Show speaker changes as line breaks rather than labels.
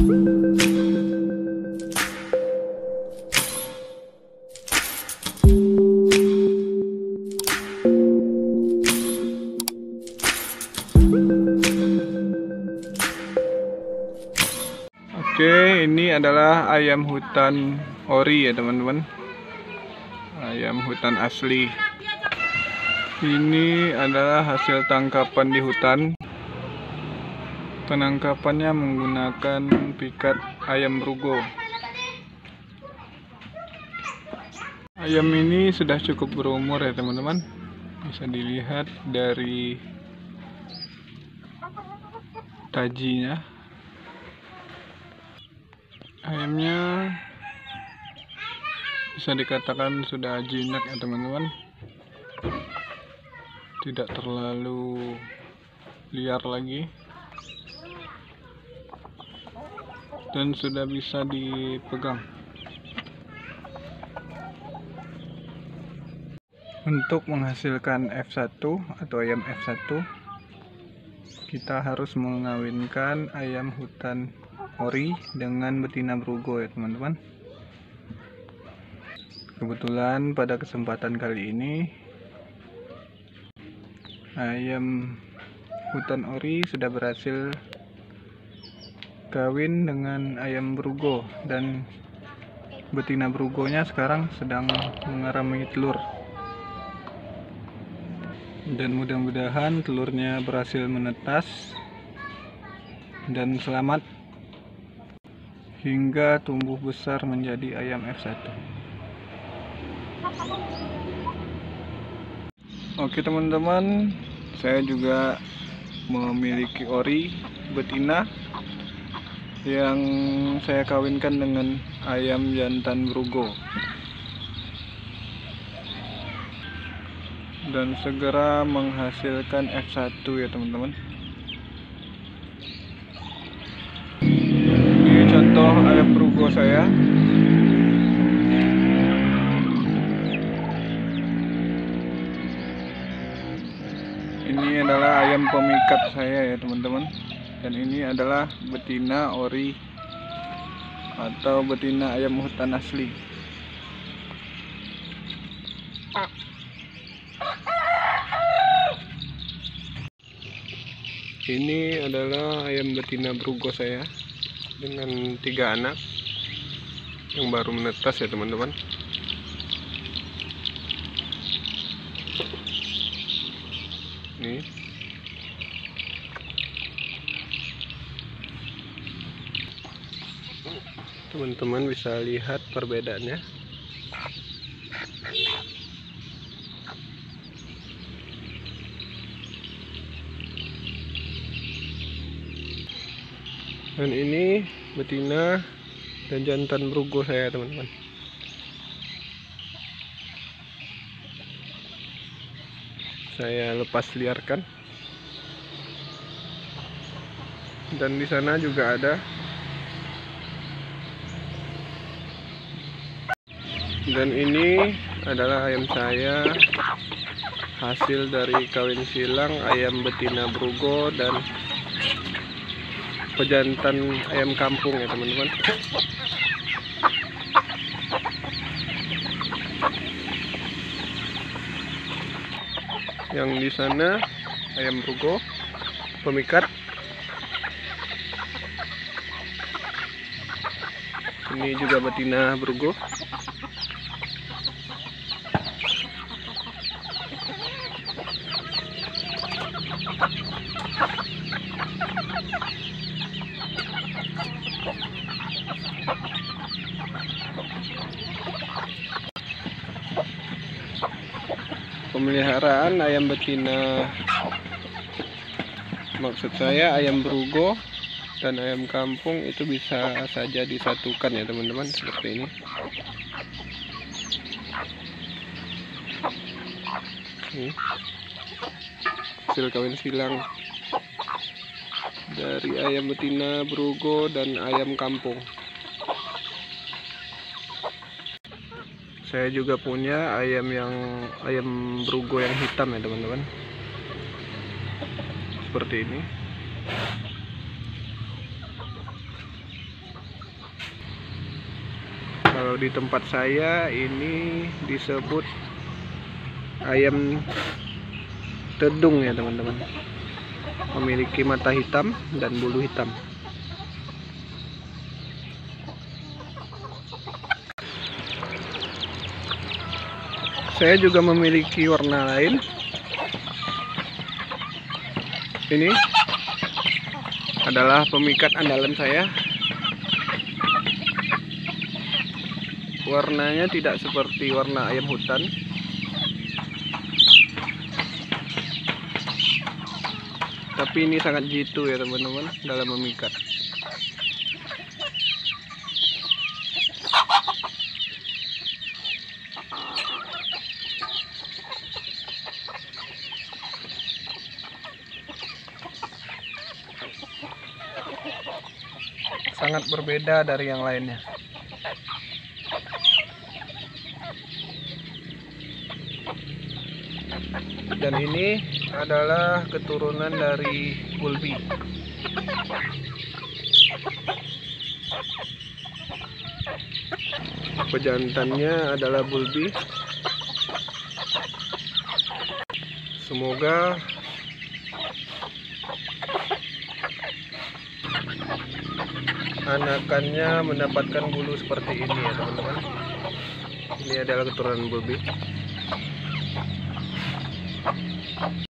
Oke, ini adalah ayam hutan ori ya teman-teman. Ayam hutan asli. Ini adalah hasil tangkapan di hutan. Penangkapannya menggunakan pikat ayam berugo. Ayam ini sudah cukup berumur ya teman-teman. Bisa dilihat dari tajinya. Ayamnya bisa dikatakan sudah jinak ya teman-teman, tidak terlalu liar lagi dan sudah bisa dipegang. Untuk menghasilkan F1 atau ayam F1, kita harus mengawinkan ayam hutan ori dengan betina berugo ya teman-teman. Kebetulan pada kesempatan kali ini ayam hutan ori sudah berhasil kawin dengan ayam berugo dan betina berugonya sekarang sedang mengarami telur. Dan mudah-mudahan telurnya berhasil menetas dan selamat hingga tumbuh besar menjadi ayam F1. Oke teman-teman, saya juga memiliki ori betina yang saya kawinkan dengan ayam jantan berugo. Dan segera menghasilkan F1 ya teman-teman. Ini contoh ayam berugo saya. Ini adalah ayam pemikat saya ya teman-teman. Dan ini adalah betina ori atau betina ayam hutan asli. Ini adalah ayam betina berugo saya dengan 3 anak yang baru menetas ya teman-teman. Nih. Teman-teman bisa lihat perbedaannya. Dan ini betina dan jantan berugo saya teman-teman. Saya lepas liarkan. Dan di sana juga ada. Dan ini adalah ayam saya, hasil dari kawin silang ayam betina berugo dan pejantan ayam kampung ya teman-teman. Yang di sana ayam berugo pemikat. Ini juga betina berugo. Pemeliharaan ayam betina, maksud saya ayam berugo dan ayam kampung itu bisa saja disatukan ya teman-teman, seperti ini. Hasil kawin silang dari ayam betina berugo dan ayam kampung. Saya juga punya ayam berugo yang hitam ya teman-teman, seperti ini. Kalau di tempat saya ini disebut ayam tedung ya teman-teman. Memiliki mata hitam dan bulu hitam. Saya juga memiliki warna lain. Ini adalah pemikat andalan saya. Warnanya tidak seperti warna ayam hutan, tapi ini sangat jitu ya teman-teman dalam memikat. Sangat berbeda dari yang lainnya. Dan ini adalah keturunan dari Bulby. Pejantannya adalah Bulby. Semoga anakannya mendapatkan bulu seperti ini ya teman-teman. Ini adalah keturunan Bulby.